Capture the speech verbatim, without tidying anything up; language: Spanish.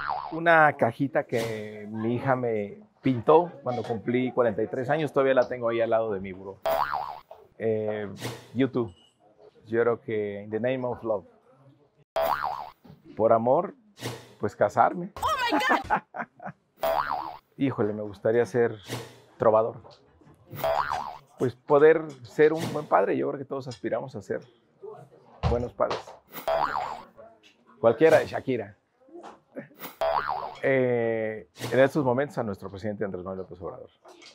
Una cajita que mi hija me pintó cuando cumplí cuarenta y tres años, todavía la tengo ahí al lado de mi buró. Eh, YouTube, yo creo que In the Name of Love. Por amor, pues casarme. ¡Oh, my God! Híjole, me gustaría ser trovador. Pues poder ser un buen padre, yo creo que todos aspiramos a ser buenos padres. Cualquiera de Shakira. Eh, en estos momentos a nuestro presidente Andrés Manuel López Obrador.